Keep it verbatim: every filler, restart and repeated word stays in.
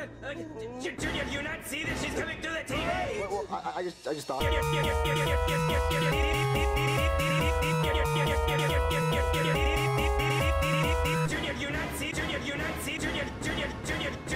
uh, Junior, do you not see that she's coming through the T V? Well, well I, I just, I just thought. Junior, do you not see? Junior, do you not see? Junior, Junior, Junior, Junior.